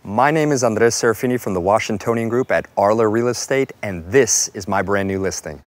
My name is Andres Serafini from the Washingtonian Group at Arla Real Estate, and this is my brand new listing.